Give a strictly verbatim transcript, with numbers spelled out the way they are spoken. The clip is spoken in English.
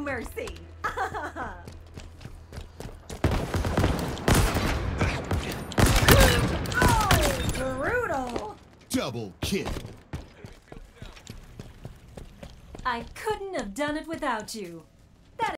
mercy. Oh, brutal. Double kill. I couldn't have done it without you.